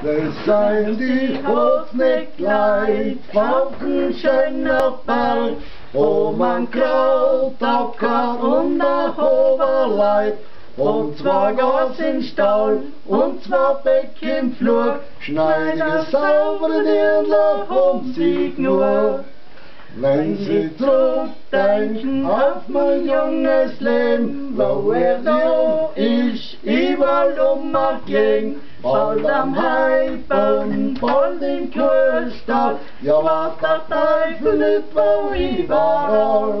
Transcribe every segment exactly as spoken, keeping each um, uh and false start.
Das seien die Hofneckleid auf dem schönen Berg, wo man Krautacker und ein Hoverleid, und zwei Gas im Stall und zwei Beck im Flur, schneidige saubere Dirndl um sich nur. Wenn sie zurückdenken auf mein junges Leben, wo er da ist, überall umgehen, bald am Heipen, bald im Klöster, ja was der Teufel nicht, wo ich war.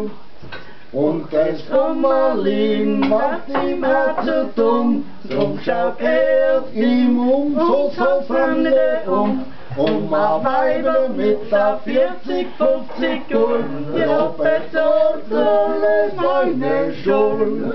Und das Kummerlin macht ihm zu dumm, drum schaut er ihm um, so so Fremde um. Und ein Weiber mit der vierzig, fünfzig Uhr, ja bezahlt alle meine Schuld.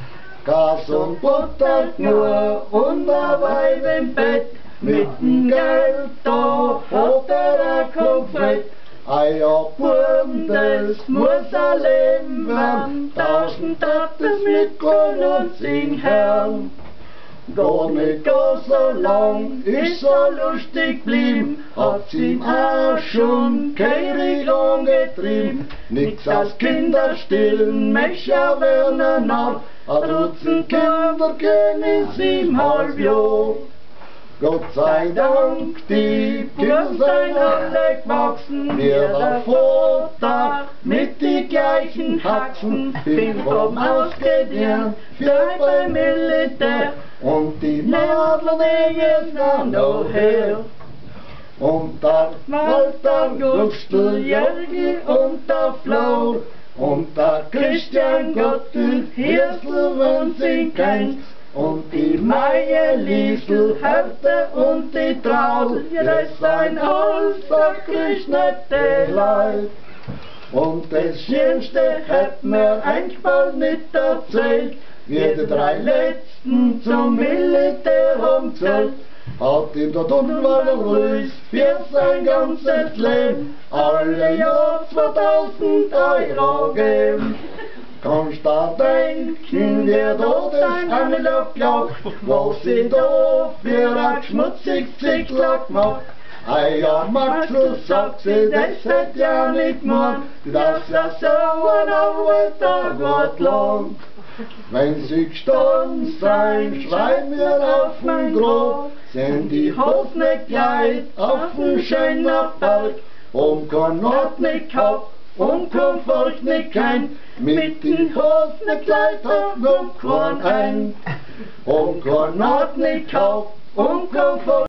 Gas und Butter nur und ein Weib im Bett, mit dem Geld da hat er ein Konfett. Ei ja, Burm, das muss ein Leben werden, tausend Taten mit Grün und Singherrn. Gar nicht gar so lang, ist so lustig blieben, hat's ihm auch schon keirig angetrieben. Nix als Kinder stillen, Mescher werden ab, a Dutzend Kinder gehen in siebenhalb Jahr. Gott sei Dank, die Kinder sind alle gewachsen, mir der Vater mit die gleichen Haxen, bin vom Ausgedient für beim Militär, und die Nadeln hängen noch her. Und der Walter Gustl, Jörgi und der Flau, und der Christian Gottl, Hirsel, wenn sie kennt, und die Meie Liesl, Härte und die Traul, das sind alles wirklich nette Leid. Und das Schönste hat mir eigentlich bald nicht erzählt, wie die drei Letzten zum Militär haben gezählt. Hat ihm der Dunwalder Ruiz für sein ganzes Leben alle Jahr zweitausend Euro geben. Kannst du denken, wer da das Anlauf glaubt, was sie da für ein schmutziges Zickler gemacht? Ei ja, Maxl, sagt sie, das hätt ja nicht gemeint, dass er so ein Arbeiter Gott lang. Wenn sie gestorben sein, schreib mir auf mein Grab, sind die Hofneckleid auf dem schönen Berg, um kein Ort nicht gehabt, und kein Volk nicht kennt, mit den Hofneckleid hat noch kein ein, um kein Ort nicht gehabt, und kein Volk